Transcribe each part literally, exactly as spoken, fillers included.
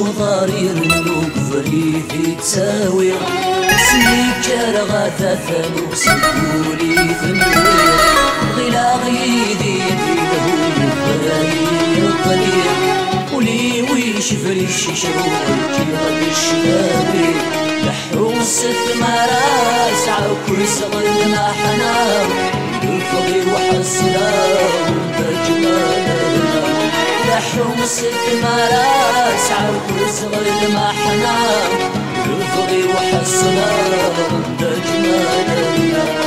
وضاري رنوك فريثي تساوي سنيكار غاثاثا وسنكولي ثنوير غلا غيدي يديده يفراني القدير ولي ويش فريش شروك يغد الشبابي لحوس الثمارة سعى وكل صغر ما حنام يفغي وحصنا وبجمالنا لحوس الثمارة سعى وكل صغر ما حنام يفغي وحصنا وبجمالنا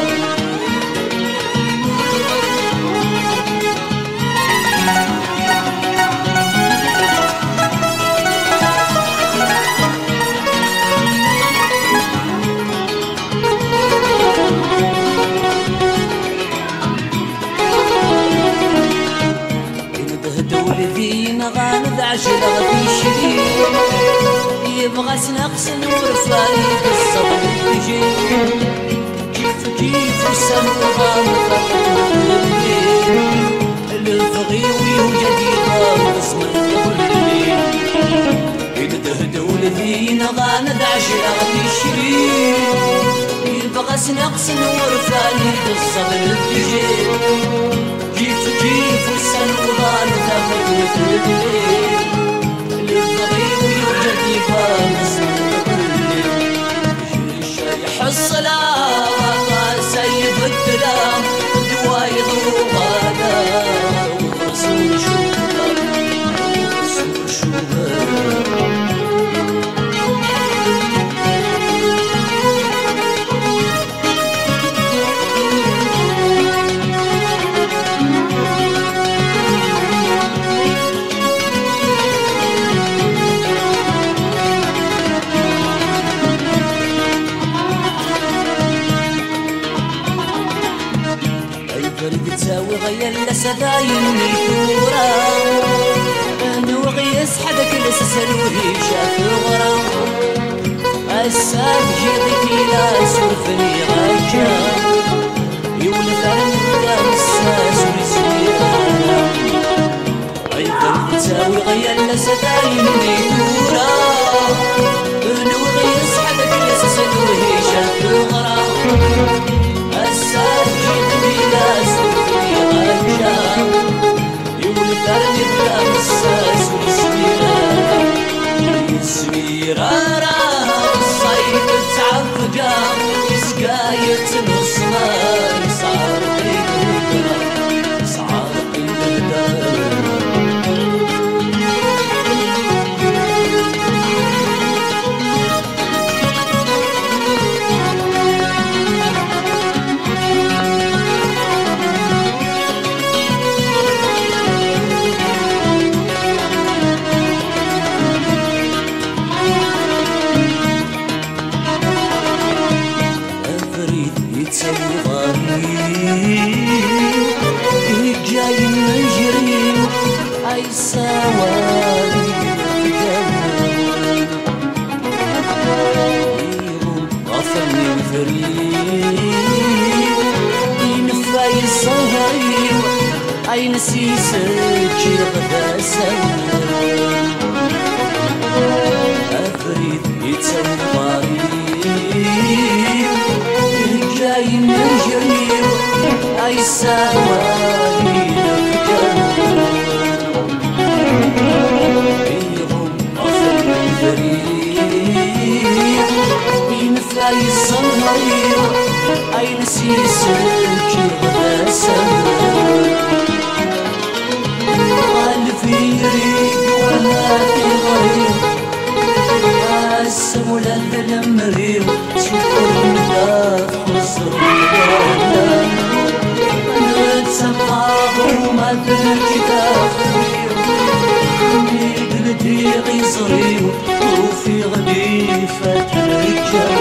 غامض عجل غادي شريك يبغى سنقص ورفاني بالصبر تجي كيف كيف السما غامض الفغيوي وجدي غامض اسمه الليل يدهدو الذين غامض عجل غادي شريك يبغى سنقص ورفاني بالصبر تجي كيف كيف السنوضان تاخذ الليل الفغيو يوجد يفامس الليل شايح الصلاة سيف الدلام دوايض وغادا ورسول شوبان ورسول شوبان تساوي غير لسداين نيثورا نوغي يسحبك لسسلوهي شاف غرا الساب جيدك إلى سرفني غاجا يولف عندها الساس ونسيرا أيضا تساوي غير لسداين نيثورا نوغي يسحبك لسسلوهي شاف غرا الساب جيدك إلى سرفني غاجا يولف عندها الساس ونسيرا سميرا الصيف تعفقا سقاية نصمار صار قيدها صار قيدها جاي نجري أي سوالي غفني الفريق ينفع الصهري أي نسيس جيغ سوال أفريد يتسوى جاي نجري أي سوالي فيهم أخر الفريق ينفع الصهري أي نسيس الجيغ سوال قال في ريق وما في غريب السمو للذل مريم شكر الله خسر الله نتسمى وما في الكتاب يقلدي غيصري وفي غدي فترجع